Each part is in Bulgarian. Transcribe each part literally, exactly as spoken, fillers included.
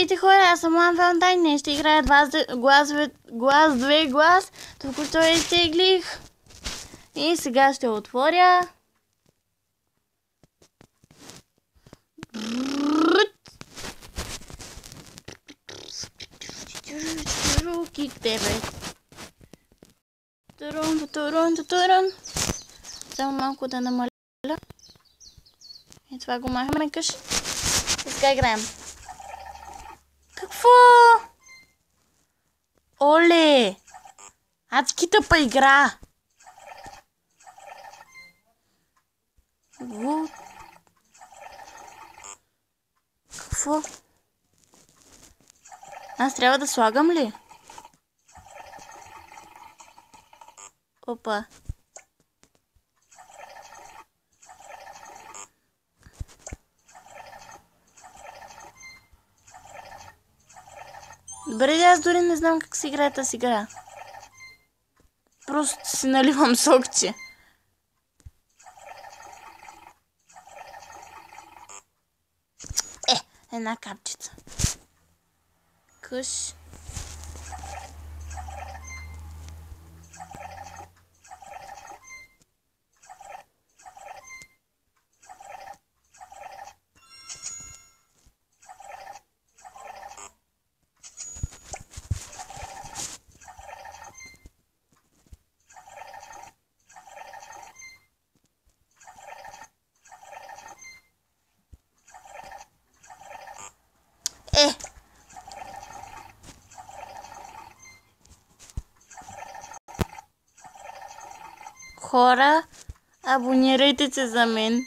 Здравейте хора, аз съм Лан Валентайн. Днес ще играя глас, глас, глас две глас. Току-що я изтеглих. И сега ще отворя. Кик тебе. Турун, турун, турун. Само малко да намаля. И това го махаме къщ. И сега играем. Какво? Оле! Адски тъпа игра! Го... Какво? Аз трябва да слагам ли? Опа. Добре, аз дори не знам как се играе тази игра. Просто си наливам сокче. Е, една капчица. Къш. Е! Хора, абонирайте се за мен.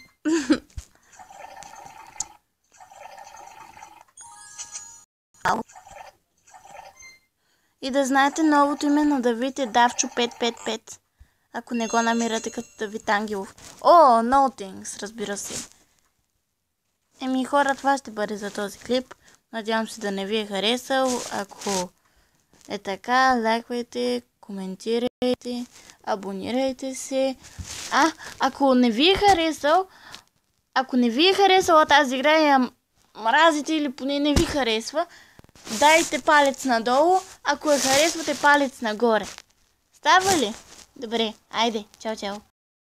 И да знаете, новото име на Давид е Давчо пет пет пет. Ако не го намирате като Давид Ангелов. О, no things, разбира се. Еми хора, това ще бъде за този клип. Надявам се да не ви е харесал. Ако е така, лайквайте, коментирайте, абонирайте се. А, ако не ви е харесал, ако не ви е харесала тази игра и я мразите или поне не ви харесва, дайте палец надолу, ако я харесвате, палец нагоре. Става ли? Добре, айде, чао, чао.